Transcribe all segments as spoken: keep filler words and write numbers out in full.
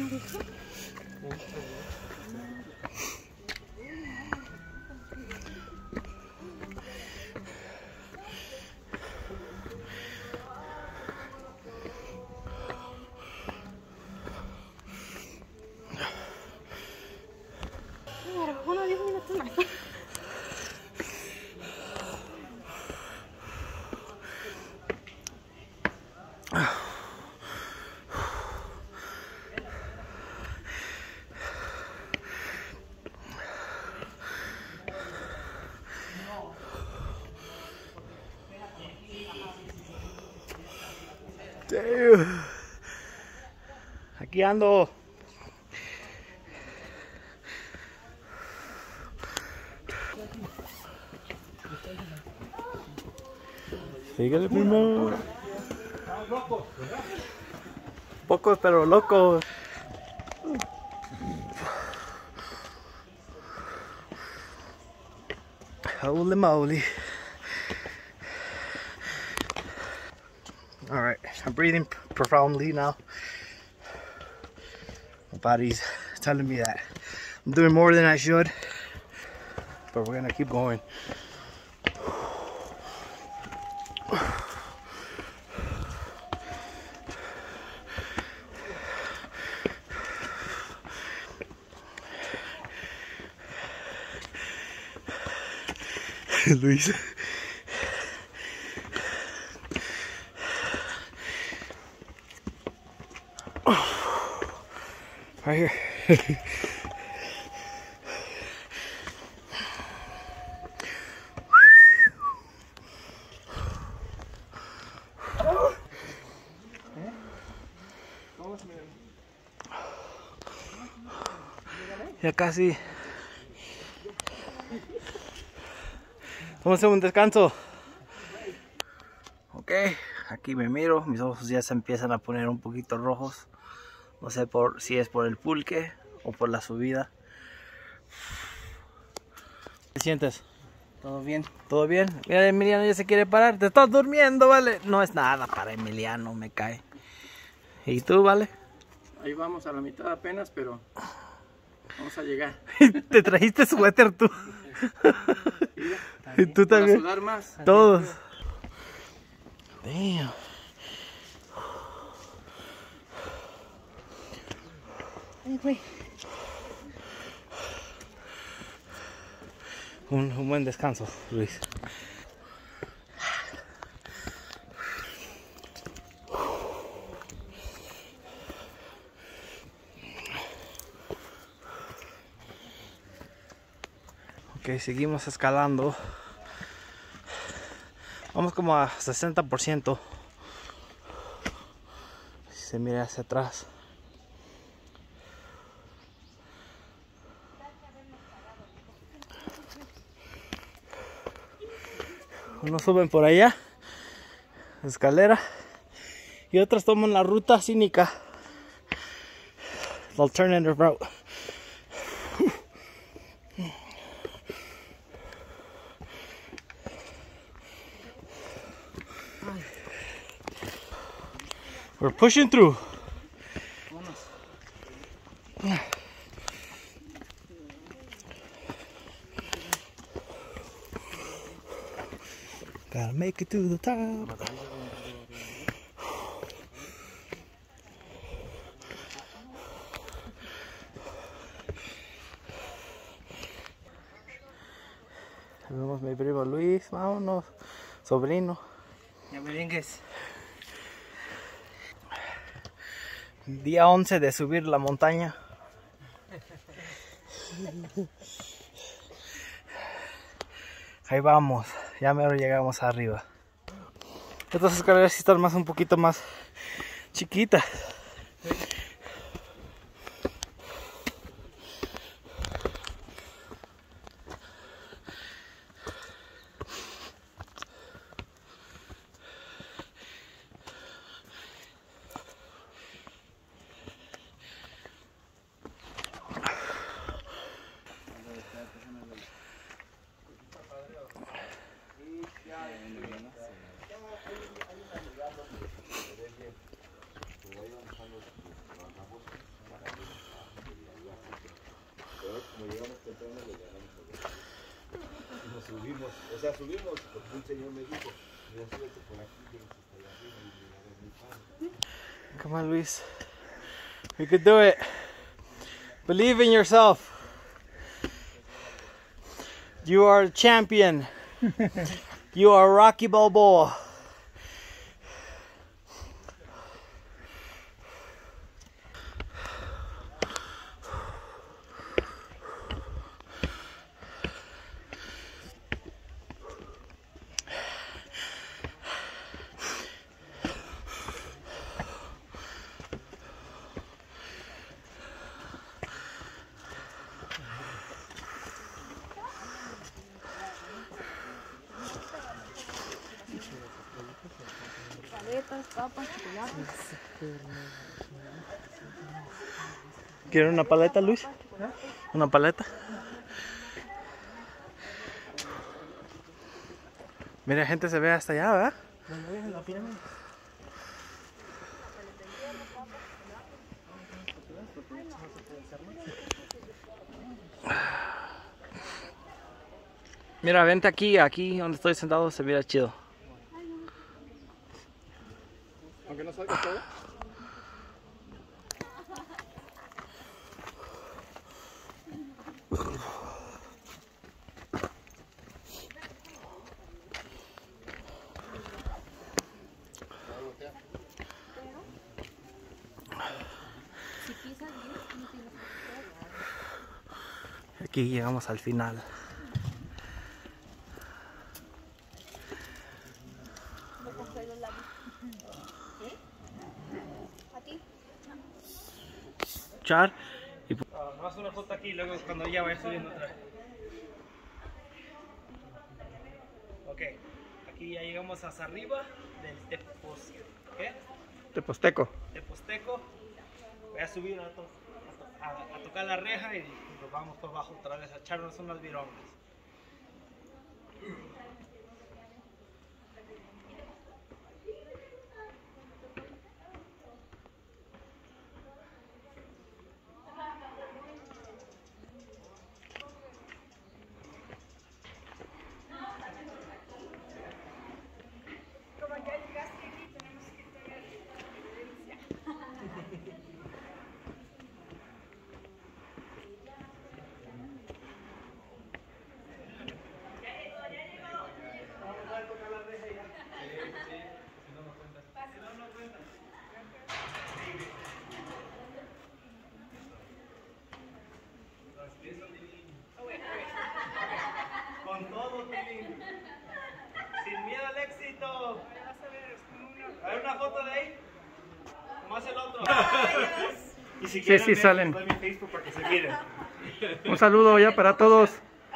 dijo. Uno, diez minutos más. Damn. Aquí ando. Síguele, primo. Pocos pero locos. Holy moly. Alright, I'm breathing profoundly now. My body's telling me that I'm doing more than I should, but we're gonna keep going. Luis. Right here. Ya casi. Vamos a hacer un descanso. Ok, aquí me miro, mis ojos ya se empiezan a poner un poquito rojos. No sé por si es por el pulque o por la subida. ¿Qué te sientes? Todo bien. ¿Todo bien? Mira, Emiliano ya se quiere parar. Te estás durmiendo, ¿vale? No es nada para Emiliano, me cae. ¿Y tú, vale? Ahí vamos a la mitad apenas, pero vamos a llegar. Te trajiste suéter tú. ¿Y tú Para también? sudar más. Todos. Damn. Ay, güey. Un, un buen descanso, Luis. Ok, seguimos escalando. Vamos como a sesenta por ciento. Si se mira hacia atrás. Unos suben por allá, escalera, y otros toman la ruta cínica, the alternative route. We're pushing through. Gotta make it to the top. Vemos mi primo Luis, vámonos, sobrino. Ya merengues. Día once de subir la montaña. Ahí vamos, ya mero llegamos arriba. Estas escaleras sí están más un poquito más chiquitas. subimos, o sea, subimos porque un señor me dijo, mira, súbete por aquí, yo hasta allá arriba y me agarré mi pan. Come on, Luis. You can do it. Believe in yourself. You are a champion. You are Rocky Balboa. Papas, chocolates. ¿Quieren una paleta, Luis? ¿Una paleta? Mira, gente se ve hasta allá, ¿verdad? Mira, vente aquí, aquí donde estoy sentado se mira chido. Aunque no salga todo. Aquí llegamos al final. Char y uh, más una foto aquí luego cuando ella vaya subiendo otra vez. Ok, aquí ya llegamos hasta arriba del Tepos, ¿qué? Teposteco. Teposteco. Voy a subir a, to a, to a, a tocar la reja y nos vamos por abajo otra vez a echarnos unas virongas. Con todo, Tilín. Sin miedo al éxito. A ver una foto de ahí. Nomás el otro. Y si Sí, sí, ver, salen. doy mi Facebook para que se miren. Un saludo ya para todos.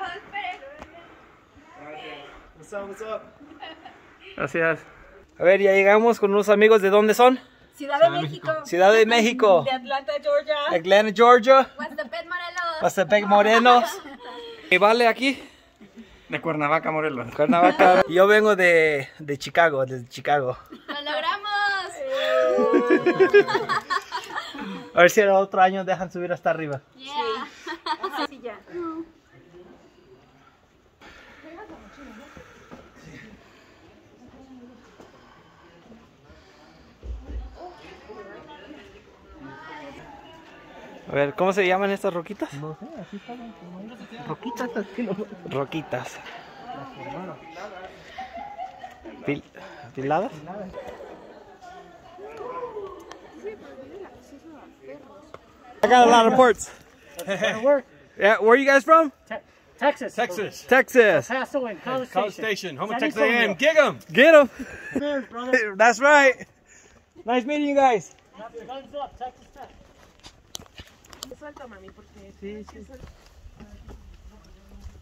What's up, what's up? Gracias. A ver, ya llegamos con unos amigos. ¿De dónde son? Ciudad de México. Ciudad de México. De Atlanta, Georgia. Atlanta, Georgia. Guastepec, Morelos. Guastepec, Morelos. Y Vale aquí. De Cuernavaca, Morelos. Cuernavaca. Y yo vengo de, de Chicago, desde Chicago. ¡Lo logramos! A ver si el otro año dejan subir hasta arriba. Yeah. Sí, ya. A ver, ¿cómo se llaman estas roquitas? No sé, así estaban como Roquitas. Roquitas. Pil ¿Piladas? I got a lot of reports. Yeah, where are you guys from? Texas. Texas. Texas. Paso and College College Station. Station, home of San Texas A and M. Antonio. Gig 'em! Get them. Cheers, brother. That's right. Nice meeting you guys. Thumbs up, Texas Tech. Suelta, mami, porque... Sí, sí.